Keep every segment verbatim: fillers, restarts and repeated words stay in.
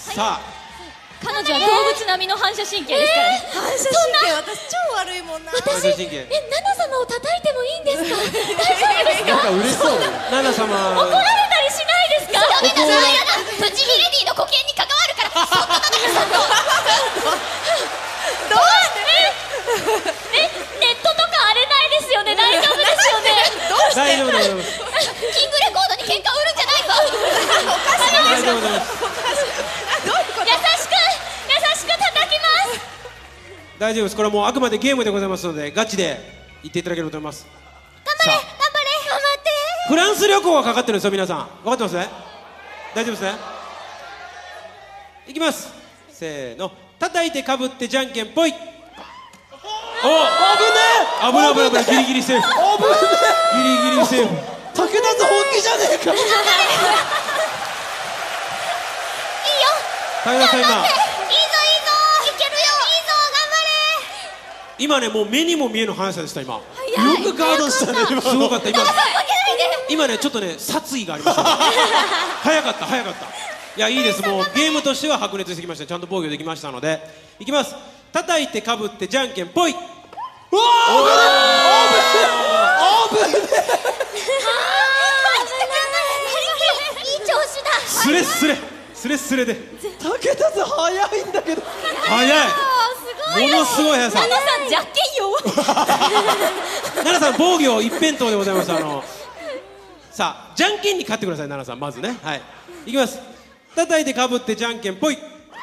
さあ彼女は動物並みの反射神経ですからね。 反射神経私超悪いもんな。 私、 反射神経え、ナナ様を叩いてもいいんですか？大丈夫ですか？ なんか嬉しそうだよ。 ナナ様怒られたりしないですか？ダメだ、ダメだ、プチミレディの保険に関わるからそっと叩く、そっとどうして？え、ネットとか荒れないですよね？大丈夫ですよね？ どうして大丈夫でございます。 キングレコードに喧嘩売るんじゃないぞ。 おかしい大でしょ。 丈夫でございます。 おかしい。あ、どういうこと？ 優しく優しく叩きます。 大丈夫です。これはもうあくまでゲームでございますのでガチで言っていただければと思います。 頑張れ、頑張れ、頑張ってフランス旅行がかかってるんですよ。皆さん分かってますね？大丈夫ですね？いきます。せーの、叩いてかぶってじゃんけんぽい。お、危ねえ、危ない危ない危ない、ギリギリセーフ、 危ねギリギリセーフ。 え。武田さん本気じゃねえか。 いいよ、 武田さん今いいぞいいぞ、いけるよ、いいぞ、頑張れ。 今ねもう目にも見えぬ速さでした。今よくガードしたね今の。 すごかった。今負けないで。 今ねちょっとね殺意がありましたね。早かった早かった。いやいいです。もうゲームとしては白熱してきました。ちゃんと防御できましたのでいきます。叩いてかぶってじゃんけんぽい。 うわー、危ねえ。危ねいい調子だ。 スレスレスレスレでえ。武田さん早いんだけど。 速い。 すごいよ。 ものすごい速さ。 ナナさん、ジャッケンよ。 奈々さん防御一辺倒でございます。あのさあじゃんけんに勝ってください。奈々さんまずね、はいいきます。叩いてかぶってじゃんけんぽい。 ジ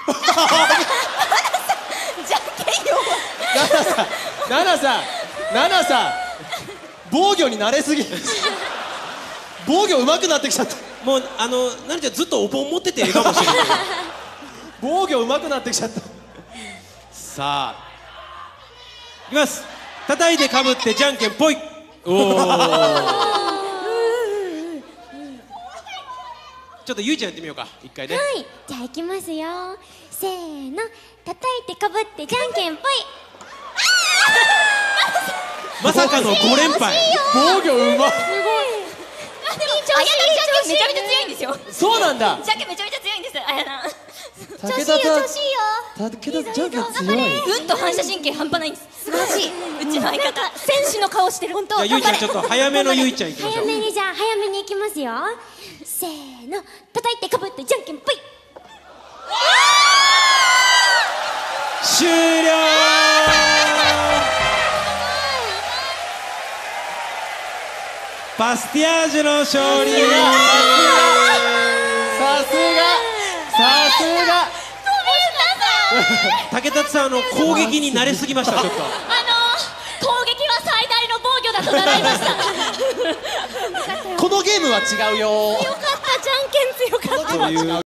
ャッケンよ。 ナナさん、ナナさん、ナナさん、防御に慣れすぎ。防御上手くなってきちゃった。 もうあの奈々ちゃんずっとお盆持っててええかもしれない。 防御上手くなってきちゃった。 さあいきます。叩いてかぶってじゃんけんぽい。おおちょっとゆいちゃんやってみようか一回ね。 はい、じゃあ行きますよ。せーの、叩いてかぶってじゃんけんぽい。 まさかのご連敗。 防御うま。 あ、でも、あやなじゃんけんめちゃめちゃ強いんですよ。 そうなんだ。 じゃんけんめちゃめちゃ強いんです、あやな。 武田さん、 調子いいよ。 武田じゃんけん強い。 うんと反射神経半端ないんです。素晴らしい。うちの相方、戦士の顔してる。本当。 じゃあゆいちゃんちょっと早めのゆいちゃんいきましょう。 早めにじゃあ早めに行きますよ。せーの、叩いてかぶってじゃんけんぽい。 終了。パスティアージュの勝利。 さすが、さすが。 竹達さんあの攻撃に慣れすぎました。ちょっとあのー、攻撃は最大の防御だと習いました。 このゲームは違うよ。 よかった、じゃんけん強かった。 という